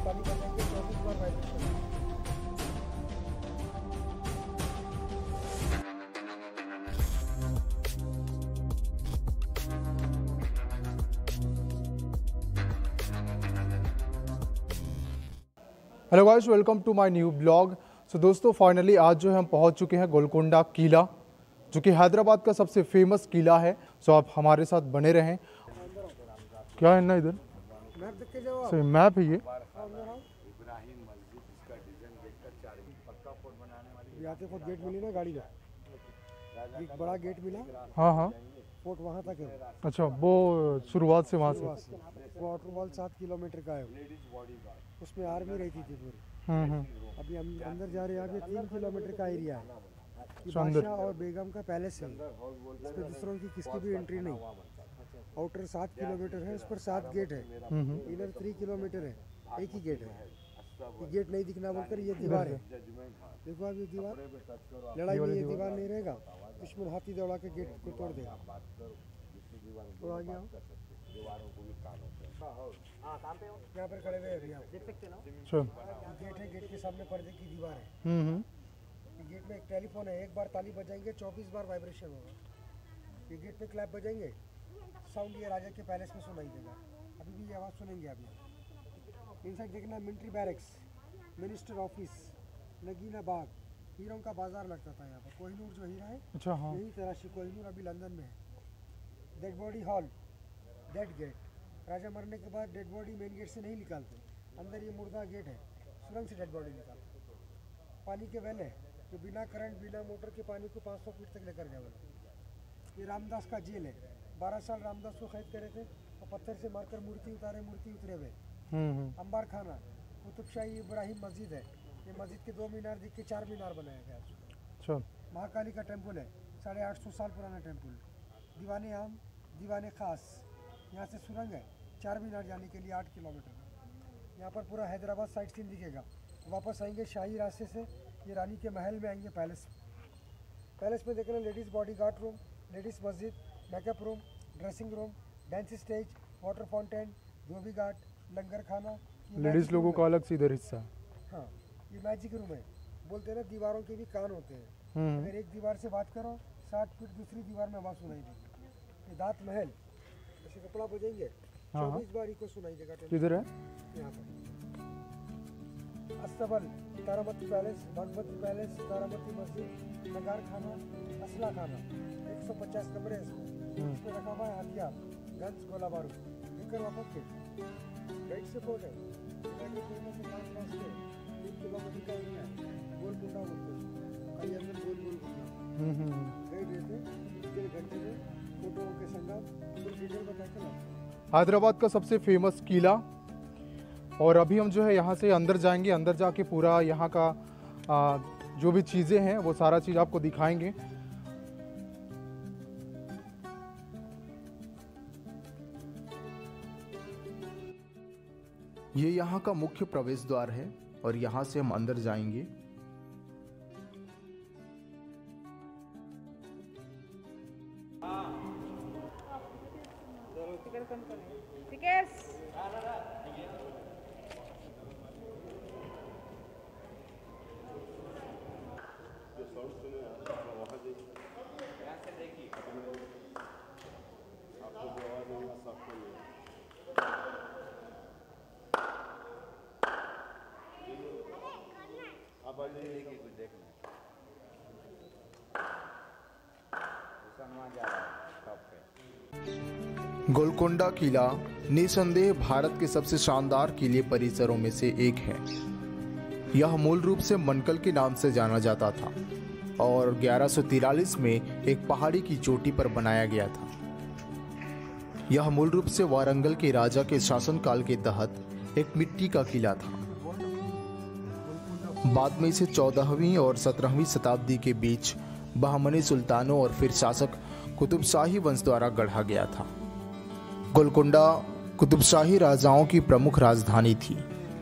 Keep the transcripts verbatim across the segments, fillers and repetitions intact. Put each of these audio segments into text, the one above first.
ताली बजाएंगे चौबीस बार vibration. Hello guys, welcome to my new blog. So दोस्तों, फाइनली आज जो है हम पहुंच चुके हैं गोलकोंडा किला, जो कि हैदराबाद का सबसे फेमस किला है। सो so, आप हमारे साथ बने रहें। क्या है ना इधर मैप देख के जाओ। सही मैप है ये। आते खुद गेट मिली ना गाड़ी में, एक बड़ा गेट मिला। हाँ हाँ, फोर्ट वहाँ तक है। अच्छा, वो शुरुआत से वहाँ से। वो आउटर वॉल सात किलोमीटर का है, उसमें आर्मी रहती थी पूरी। हम्म हम्म। अभी हम अंदर जा रहे हैं। अभी तीन किलोमीटर का एरिया है। ये अंदर बादशाह और बेगम का पैलेस है। इसमें दूसरों की किसकी भी एंट्री नहीं। आउटर सात किलोमीटर है, उस पर सात गेट है। इधर थ्री किलोमीटर है, एक ही गेट है। ये गेट नहीं दिखना बोलकर ये दीवार है। देखो अब ये दीवार, लड़ाई में ये दीवार नहीं रहेगा, दुश्मन हाथी दौड़ा के गेट को तोड़ देगा। तो आ गया यहाँ पर खड़े हुए अभी आप देख सकते ना। गेट है, गेट के सामने पर्दे की दीवार है। हम्म। गेट में एक टेलीफोन है, एक बार ताली बजाएंगे चौबीस बार वाइब्रेशन होगा। ये गेट पे क्लैप बजाएंगे, साउंड ये राजा के पैलेस में सुनाई देगा। अभी भी ये आवाज़ सुनेंगे अभी। इनसाइड देखना, military barracks, minister office, Nagina Bagh, हीरों का बाजार लगता था यहाँ पर। कोहिनूर जो हीरा है, अच्छा हाँ, यही तराशी कोहिनूर अभी लंदन में है। Dead body hall, dead gate, राजा मरने के बाद डेड बॉडी मेन गेट से नहीं निकालते, अंदर ये मुर्दा गेट है, सुरंग से डेड बॉडी निकालते। पानी के वेल है, जो बिना करंट बिना मोटर के पानी को पाँच सौ फीट तक लेकर जाओ। ये रामदास का जेल है, बारह साल रामदास को कैद करे थे और पत्थर से मारकर मूर्ति उतारे, मूर्ति उतरे हुए। अंबार खाना, कुतुबशाही इब्राहिम मस्जिद है। ये मस्जिद के दो मीनार दिख के चार मीनार बनाया गया। अच्छा, महाकाली का टेम्पल है, साढ़े आठ सौ साल पुराना टेम्पल। दीवाने आम, दीवाने खास, यहाँ से सुरंग है चार मीनार जाने के लिए आठ किलोमीटर। यहाँ पर पूरा हैदराबाद साइड सीन दिखेगा। वापस आएंगे शाही रास्ते से, ये रानी के महल में आएंगे, पैलेस पैलेस में देखना ladies body guard room, ladies मस्जिद, makeup room, dressing room, dance stage, water fountain, धोबी घाट, लंगर खाना। लेडीज लोगों का अलग से इधर हिस्सा। हाँ, ये मैजिक रूम है। बोलते हैं ना दीवारों के भी कान होते हैं। अगर एक दीवार से बात करो साठ फीट दूसरी दीवार में आवाज़ सुनाई देगी। ये दांत महल, ऐसे कपड़ा बजेंगे चौबीस बार को सुनाई देगा। किधर है? यहाँ पर अस्तबल, तारामती पैलेस, भगवती पैलेस, तारामती मस्जिद, नगार खाना, असला खाना, एक सौ पचास कमरे इसमें। इसमें रखा हुआ है हथियार, गन्स, गोला बारूद। लेकर वापस के गाइड से फोर्ट है, से पाँच रास्ते, तीन किलोमीटर का एरिया है। गोलकुंडा बोलते हैं, कई अंदर गोल गोल घूमना। गाइड रहते डेढ़ घंटे में फोटो के संगम पूरी डिटेल बता के लाते। हैदराबाद का सबसे फेमस किला, और अभी हम जो है यहाँ से अंदर जाएंगे। अंदर जाके पूरा यहाँ का आ, जो भी चीज़ें हैं वो सारा चीज़ आपको दिखाएंगे। ये यहाँ का मुख्य प्रवेश द्वार है और यहाँ से हम अंदर जाएंगे। गोलकोंडा किला निसंदेह भारत के सबसे शानदार किले परिसरों में से एक है। यह मूल रूप से मनकल के नाम से जाना जाता था और ग्यारह सौ तिरालीस में एक पहाड़ी की चोटी पर बनाया गया था। यह मूल रूप से वारंगल के राजा के शासनकाल के तहत एक मिट्टी का किला था। बाद में इसे चौदहवीं और सत्रहवीं शताब्दी के बीच बहमनी सुल्तानों और फिर शासक कुतुबशाही वंश द्वारा गढ़ा गया था। गोलकोंडा कुतुबशाही राजाओं की प्रमुख राजधानी थी।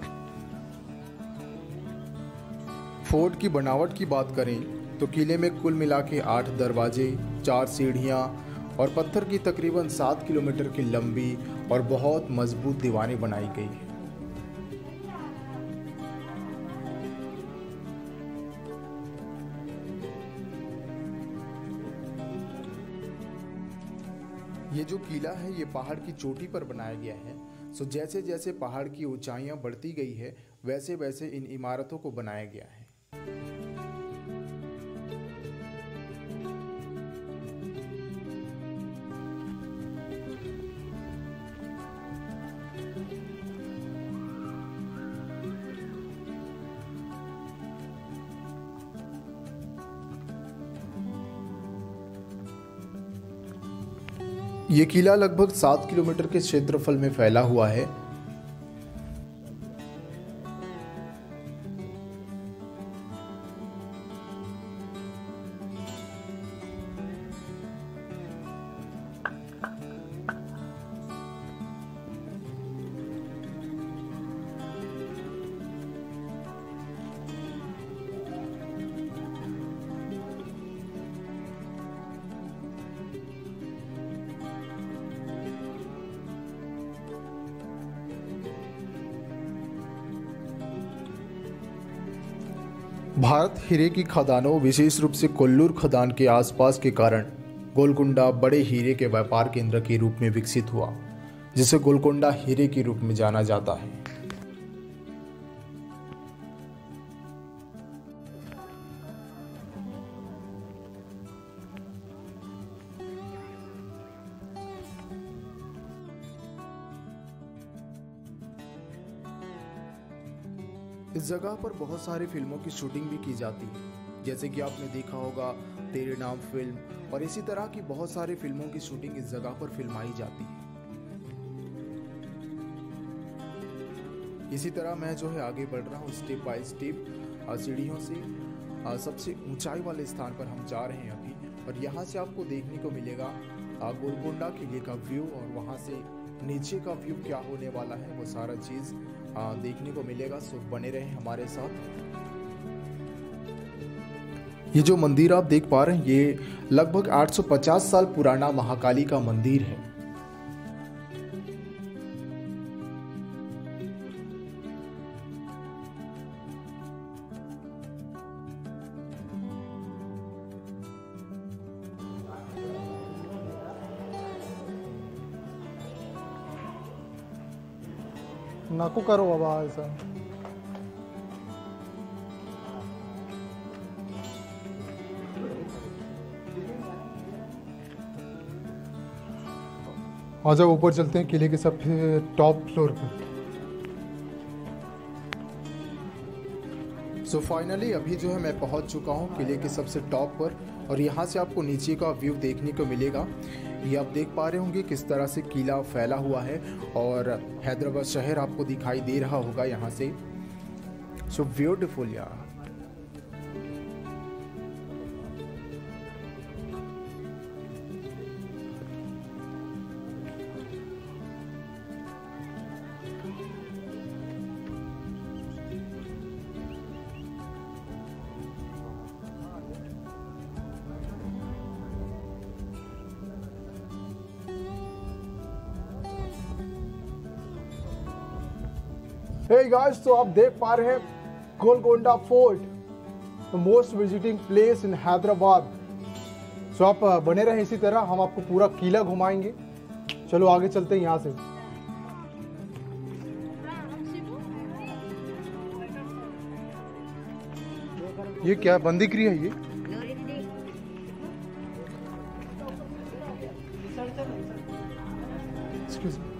फोर्ट की बनावट की बात करें तो किले में कुल मिला के आठ दरवाजे, चार सीढ़ियां और पत्थर की तकरीबन सात किलोमीटर की लंबी और बहुत मजबूत दीवारें बनाई गई है। ये जो किला है ये पहाड़ की चोटी पर बनाया गया है। सो जैसे जैसे पहाड़ की ऊंचाइयां बढ़ती गई है वैसे वैसे इन इमारतों को बनाया गया है। ये किला लगभग सात किलोमीटर के क्षेत्रफल में फैला हुआ है। भारत हीरे की खदानों विशेष रूप से कोल्लूर खदान के आसपास के कारण गोलकुंडा बड़े हीरे के व्यापार केंद्र के रूप में विकसित हुआ, जिसे गोलकुंडा हीरे के रूप में जाना जाता है। इस जगह पर बहुत सारी फिल्मों की शूटिंग भी की जाती है, जैसे कि आपने देखा होगा तेरे नाम फिल्म, और इसी तरह की बहुत सारी फिल्मों की शूटिंग इस जगह पर फिल्माई जाती है। इसी तरह मैं जो है आगे बढ़ रहा हूँ स्टेप बाय स्टेप सीढ़ियों से। सबसे ऊंचाई वाले स्थान पर हम जा रहे हैं अभी, और यहाँ से आपको देखने को मिलेगा गोलकुंडा किले का व्यू, और वहाँ से नीचे का व्यू क्या होने वाला है वो सारा चीज़ देखने को मिलेगा। सो बने रहे हमारे साथ। ये जो मंदिर आप देख पा रहे हैं ये लगभग आठ सौ पचास साल पुराना महाकाली का मंदिर है। नाकू करो बाबा ऐसा। आ जाओ ऊपर चलते हैं किले के सबसे टॉप फ्लोर पर। सो so फाइनली अभी जो है मैं पहुंच चुका हूं किले के सबसे टॉप पर, और यहाँ से आपको नीचे का व्यू देखने को मिलेगा। ये आप देख पा रहे होंगे किस तरह से किला फैला हुआ है, और हैदराबाद शहर आपको दिखाई दे रहा होगा यहाँ से। सो ब्यूटीफुल यार। Hey guys, तो आप देख पा रहे हैं Golconda fort, the most visiting place in Hyderabad. So आप बने रहे इसी तरह, हम आपको पूरा किला घुमाएंगे। चलो आगे चलते हैं यहाँ से। ये क्या बंदीगिरी है? ये एक्सक्यूज मी,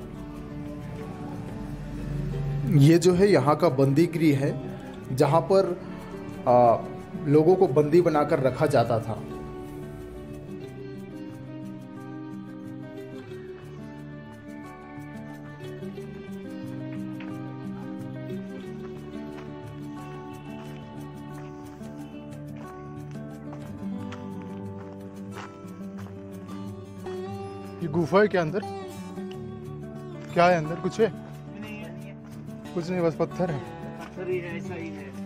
ये जो है यहाँ का बंदीगृह है, जहाँ पर आ, लोगों को बंदी बनाकर रखा जाता था। ये गुफा है क्या? अंदर क्या है? अंदर कुछ है? कुछ नहीं, बस पत्थर है। पत्थर ही है, ऐसा ही है।